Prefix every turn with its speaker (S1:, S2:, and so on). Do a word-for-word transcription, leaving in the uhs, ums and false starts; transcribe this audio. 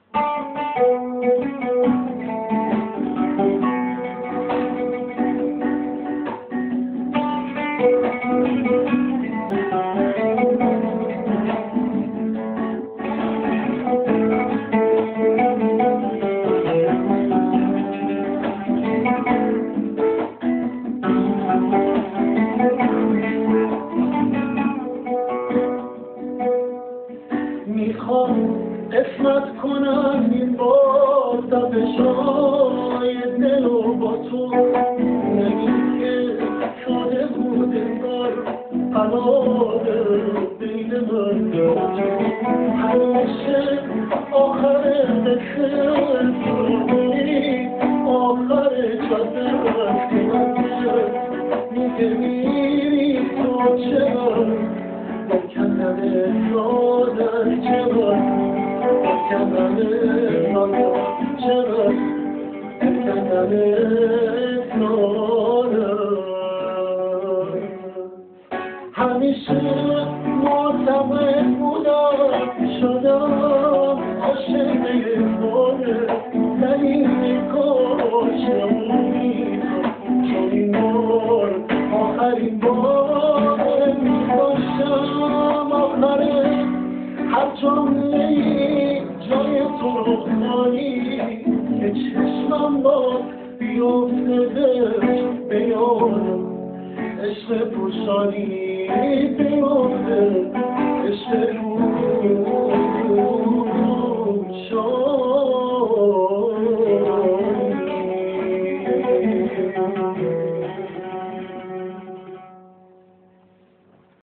S1: میخوام قسمت کنم این بار تپشای دل و با تو نمی که شده بود انگار قرار بین من و تو همیشه آخر قصه داری آخر جاده میگه میری تو چرا کندن سادر چرا کندن سادر چرا کندن سادر همیشه معتمد بودم شدم عاشق باره ولی میکشم چون این بار آخرین بار میباشم آخره هر جمله جای تو رو خالی که چشمم با بیافته به یادم عشق پوشانی بیافته عشق